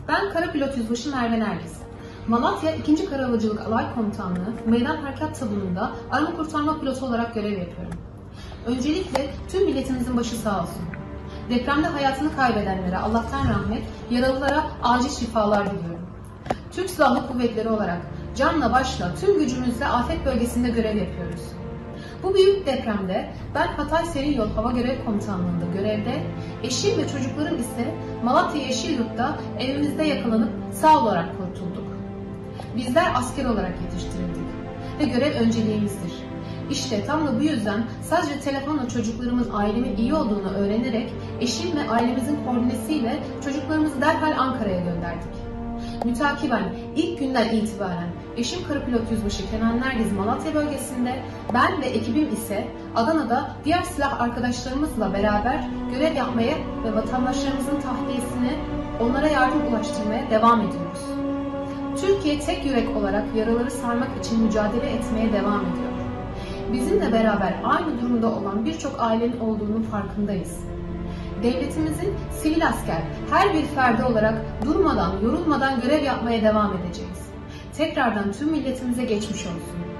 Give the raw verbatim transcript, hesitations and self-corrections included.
Ben Kara Pilot Yüzbaşı Merve Nergis. Malatya ikinci. Karahavacılık Alay Komutanlığı Meydan Harekat Tabunu'nda arama kurtarma pilotu olarak görev yapıyorum. Öncelikle tüm milletimizin başı sağ olsun. Depremde hayatını kaybedenlere Allah'tan rahmet, yaralılara acil şifalar diliyorum. Türk Silahlı Kuvvetleri olarak canla başla tüm gücümüzle afet bölgesinde görev yapıyoruz. Bu büyük depremde ben Hatay Seri Yol Hava Görev Komutanlığı'nda görevde, eşim ve çocuklarım ise Malatya Yeşilyurt'ta evimizde yakalanıp sağ olarak kurtulduk. Bizler asker olarak yetiştirildik ve görev önceliğimizdir. İşte tam da bu yüzden sadece telefonla çocuklarımın ailemin iyi olduğunu öğrenerek eşim ve ailemizin koordinesiyle çocuklarımızı derhal Ankara'ya gönderdik. Mütakiben ilk günden itibaren eşim Kara Pilot Yüzbaşı Kenan Nergiz Malatya bölgesinde, ben ve ekibim ise Adana'da diğer silah arkadaşlarımızla beraber görev yapmaya ve vatandaşlarımızın tahliyesini onlara yardım ulaştırmaya devam ediyoruz. Türkiye tek yürek olarak yaraları sarmak için mücadele etmeye devam ediyor. Bizimle beraber aynı durumda olan birçok ailenin olduğunun farkındayız. Devletimizin sivil asker, her bir ferdi olarak durmadan, yorulmadan görev yapmaya devam edeceğiz. Tekrardan tüm milletimize geçmiş olsun.